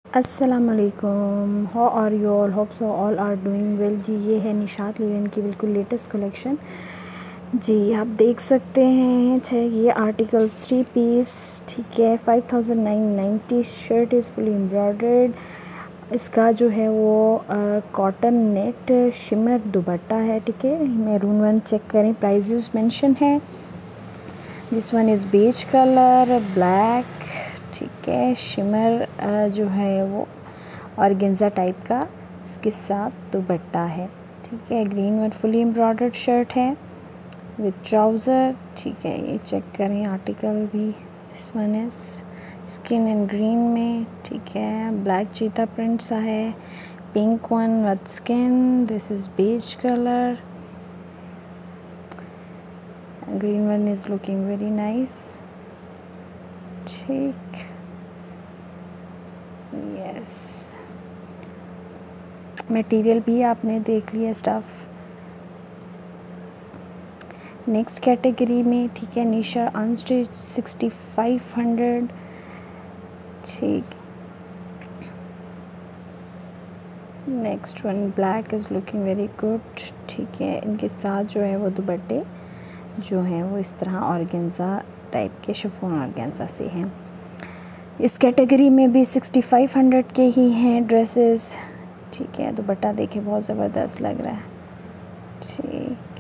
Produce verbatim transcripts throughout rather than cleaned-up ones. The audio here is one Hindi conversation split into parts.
अस्सलामुअलैकुम, how are you all? Hope so all are doing well. जी, ये है निशात लिनन की बिल्कुल लेटेस्ट कलेक्शन। जी, आप देख सकते हैं छः ये आर्टिकल्स थ्री पीस, ठीक है, five thousand nine ninety. Shirt is fully embroidered. इसका जो है वो कॉटन नेट शिमर दुपट्टा है, ठीक है। मैरून वन चेक करें, प्राइजेस मेंशन है। This one is beige colour, black, ठीक है। शिमर जो है वो ऑर्गेन्जा टाइप का इसके साथ दुपट्टा है, ठीक है। Green one fully embroidered shirt है विथ ट्राउज़र, ठीक है। ये चेक करें आर्टिकल भी। This one is skin and green में, ठीक है। ब्लैक चीता प्रिंट सा है। Pink one with skin, this is beige colour. Green one is looking very nice, ठीक, यस। मटेरियल भी आपने देख लिया, स्टफ़। नेक्स्ट कैटेगरी में, ठीक है, Nisha unstitch sixty five hundred, ठीक। Next one black is looking very good, ठीक है। इनके साथ जो है वो दुपट्टे जो हैं वो इस तरह ऑर्गेन्जा टाइप के शिफॉन ऑर्गेन्जा से हैं। इस कैटेगरी में भी सिक्सटी फाइव हंड्रेड के ही हैं ड्रेसेस, ठीक है। दुपट्टा देखिए बहुत ज़बरदस्त लग रहा है, ठीक।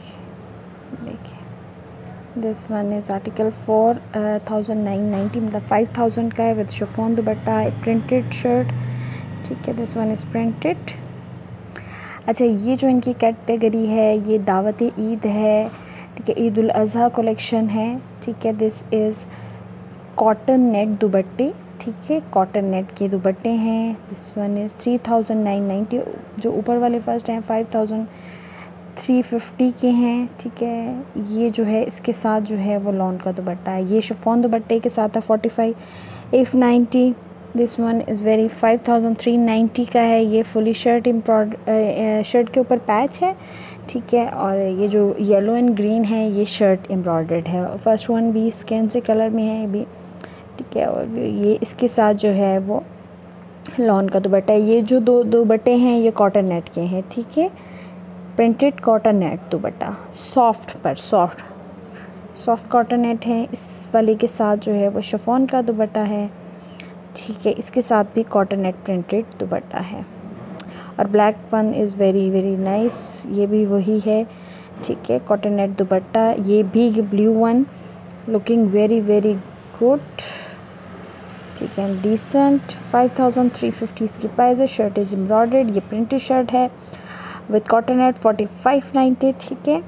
देखिए this one is article four thousand nine ninety, मतलब फाइव थाउजेंड का है with chiffon dupatta, printed shirt, ठीक है। This one is printed. अच्छा, ये जो इनकी कैटेगरी है ये दावत ईद है, ठीक है। ईद उल अज़हा कलेक्शन है, ठीक है। दिस इज़ कॉटन नेट दुपट्टे, ठीक है। कॉटन नेट के दुपट्टे हैं। This one is three thousand nine ninety. जो ऊपर वाले फर्स्ट हैं फाइव थाउजेंड थ्री फिफ्टी के हैं, ठीक है। ये जो है इसके साथ जो है वो लॉन का दुपट्टा है। ये शिफॉन दुपट्टे के साथ है forty five F ninety. This one is very five thousand three ninety का है। ये फुली शर्ट इम्ब्रॉड शर्ट के ऊपर पैच है, ठीक है। और ये जो येलो एंड ग्रीन है ये शर्ट एम्ब्रॉयडर्ड है। फर्स्ट वन भी स्किन से कलर में है भी, ठीक है। और ये इसके साथ जो है वो लॉन का दुपट्टा है। ये जो दो दुपट्टे हैं ये कॉटन नेट के हैं, ठीक है। Printed cotton net dupatta, soft पर सॉफ्ट सॉफ्ट कॉटन नेट है। इस वाले के साथ जो है वो शिफॉन का दुपट्टा है, ठीक है। इसके साथ भी कॉटन नेट प्रिंटेड दुपट्टा है। और black one is very very nice, ये भी वही है, ठीक है। Cotton net dupatta. ये भी blue one looking very very good, ठीक है, decent. Five thousand three fifty इसकी प्राइस है। शर्ट इज़ एम्ब्रॉयडर्ड, ये प्रिंटेड शर्ट है with cotton net forty five ninety, ठीक है।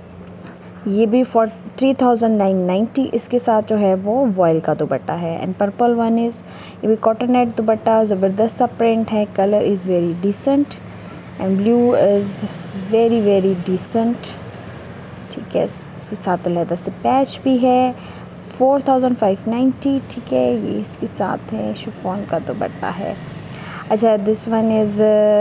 ये भी four three thousand nine ninety. इसके साथ जो है वो वॉयल का दुपट्टा है। एंड पर्पल वन इज़, ये भी कॉटन नेट दुपट्टा, ज़बरदस्त सा प्रिंट है। Colour is very decent and blue is very very decent, ठीक है। इसके साथ अलहदा से पैच भी है। फोर थाउजेंड फाइव नाइन्टी, ठीक है। ये इसके साथ है शिफॉन का दुपट्टा है। अच्छा, this one is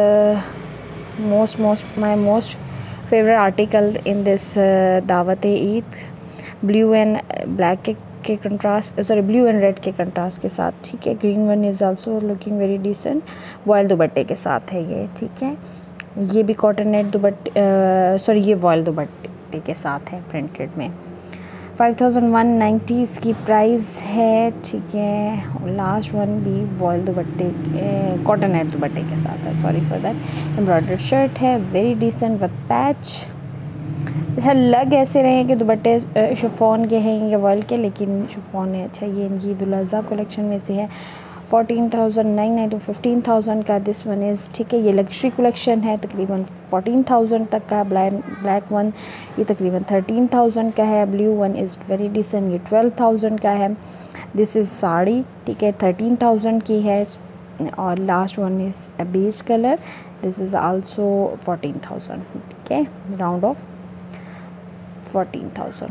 most most my most favourite article in this दावत ईद। ब्लू एंड ब्लैक के के contrast, sorry blue and red के कंट्रास्ट के साथ, ठीक है। Green one is also looking very decent, voile दुपट्टे के साथ है ये, ठीक है। ये भी कॉटन नेट दुपट्टे, सॉरी ये वॉयल दुपट्टे के साथ है प्रिंटेड में। फाइव थाउजेंड वन नाइन्टी इसकी प्राइस है, ठीक है। और लास्ट वन भी वॉयल दुपट्टे कॉटन नेट दुपट्टे के साथ है, sorry for that. Embroidered shirt है, वेरी डिसेंट विद पैच। अच्छा, लग ऐसे रहे हैं कि दुपट्टे शिफॉन के हैं या वॉयल के, लेकिन शिफॉन है। अच्छा, ये इनकी ईद उल अज़हा कलेक्शन में से है। Fourteen thousand nine ninety, fifteen thousand का दिस वन इज़, ठीक है। ये लग्जरी कलेक्शन है, तकरीबन फोर्टीन थाउजेंड तक का। ब्लैक ब्लैक वन ये तकरीबन थर्टीन थाउजेंड का है। Blue one is very decent, ये ट्वेल्व थाउजेंड का है। दिस इज़ साड़ी, ठीक है, थर्टीन थाउजेंड की है। और last one is beige colour, this is also fourteen thousand, ठीक है, राउंड ऑफ फोर्टीन थाउजेंड।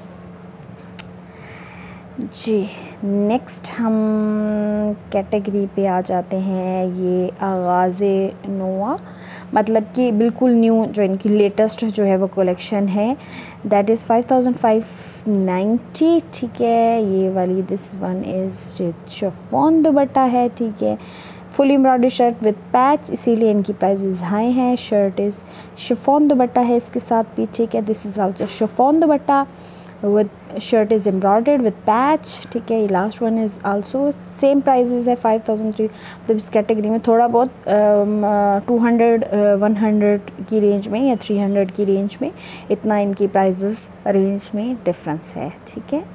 जी, नेक्स्ट हम कैटेगरी पे आ जाते हैं। ये आगाज़े नोआ, मतलब कि बिल्कुल न्यू जो इनकी लेटेस्ट जो है वो कलेक्शन है, that is five thousand five ninety, ठीक है। ये वाली this one is chiffon dupatta है, ठीक है। Full embroidery shirt with patch, इसीलिए इनकी प्राइसेस हाई हैं। शर्ट इज़ शिफॉन दुपट्टा है इसके साथ भी, ठीक है। This is also chiffon dupatta with shirt is embroidered with patch, ठीक है। ये last one is also same prices है फाइव थाउजेंड थ्री, मतलब इस कैटेगरी में थोड़ा बहुत टू हंड्रेड वन हंड्रेड की रेंज में या थ्री हंड्रेड की रेंज में, इतना इनकी प्राइसेस रेंज में डिफरेंस है, ठीक है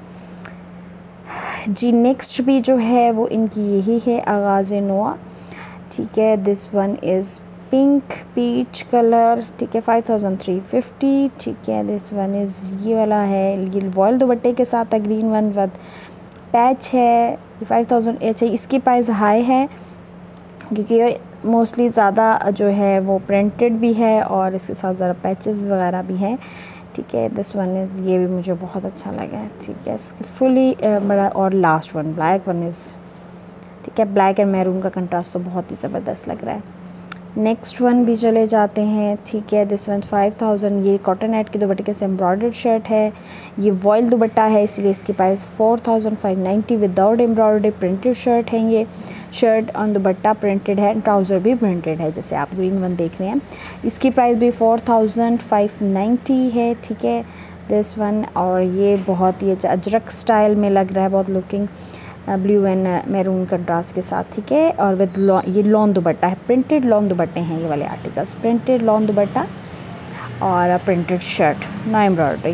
जी। नेक्स्ट भी जो है वो इनकी यही है, आगाज़ नोआ, ठीक है। This one is pink peach colour, ठीक है, फाइव थाउजेंड थ्री फिफ्टी, ठीक है। दिस वन इज़ ये वाला है, ये वॉयल दुपट्टे के साथ ग्रीन वन विद पैच है, फाइव थाउजेंड। अच्छा, इसकी प्राइस हाई है क्योंकि मोस्टली ज़्यादा जो है वो प्रिंटेड भी है और इसके साथ ज़रा पैचेस वगैरह भी हैं, ठीक है। दिस वन इज़, ये भी मुझे बहुत अच्छा लगा है, ठीक है। इसकी फुली बड़ा, और last one black one is, ठीक है। ब्लैक एंड मैरून का कंट्रास्ट तो बहुत ही ज़बरदस्त लग रहा है। नेक्स्ट वन भी चले जाते हैं, ठीक है। दिस वन फाइव थाउजेंड, ये कॉटन नेट के दुपट्टे के से एम्ब्रॉयडर्ड शर्ट है, ये वॉयल दुपट्टा है इसलिए इसकी price four thousand five ninety without embroidery printed shirt है। ये शर्ट और दुपट्टा प्रिंटेड है, ट्राउज़र भी प्रिंटेड है, जैसे आप ग्रीन वन देख रहे हैं। इसकी प्राइस भी फोर थाउजेंड फाइव नाइन्टी है, ठीक है। दिस वन, और ये बहुत ही अच्छा अजरक स्टाइल में लग रहा है, बहुत looking blue and maroon contrast के साथ, ठीक है। और विद ये लॉन दुपट्टा है, प्रिंटेड लॉन दुपट्टे हैं ये वाले आर्टिकल्स, प्रिंटेड लॉन दुपट्टा और printed shirt, no embroidery.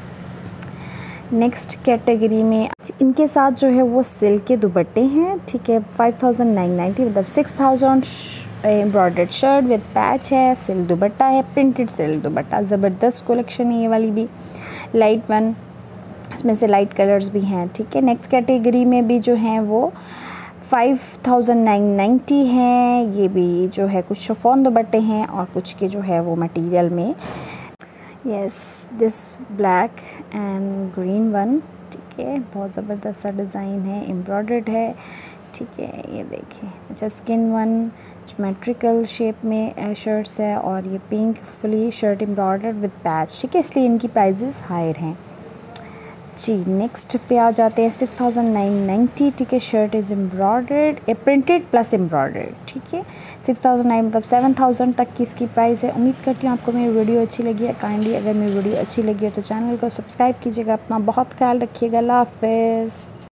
Next category में इनके साथ जो है वो सिल्क के दुपट्टे हैं, ठीक है। फाइव थाउजेंड नाइन नाइन्टी, मतलब six thousand embroidered shirt with patch है, सिल्क दुपट्टा है, प्रिंटेड सिल्क दुपट्टा, ज़बरदस्त कलेक्शन है ये वाली भी, लाइट वन, इसमें से लाइट कलर्स भी हैं, ठीक है। नेक्स्ट कैटेगरी में भी जो हैं वो फाइव थाउजेंड नाइन नाइन्टी हैं, ये भी जो है कुछ शिफॉन दुपट्टे हैं और कुछ के जो है वो मटेरियल में, yes this black and green one, ठीक है। बहुत ज़बरदस्त सा डिज़ाइन है, एम्ब्रॉयडर्ड है, ठीक है। ये देखिए, अच्छा स्किन वन ज्योमेट्रिकल शेप में शर्ट्स है और ये pink fully shirt embroidered with patch, ठीक है, इसलिए इनकी प्राइजेस हायर हैं जी। नेक्स्ट पे आ जाते हैं सिक्स थाउजेंड नाइन नाइन्टी, ठीक है। Shirt is embroidered, a printed plus embroidered, ठीक है। सिक्स थाउजेंड नाइन मतलब सेवन थाउजेंड तक की इसकी प्राइस है। उम्मीद करती हूँ आपको मेरी वीडियो अच्छी लगी है। काइंडली अगर मेरी वीडियो अच्छी लगी है तो चैनल को सब्सक्राइब कीजिएगा, अपना बहुत ख्याल रखिएगा। अल्लाह हाफ़िज़।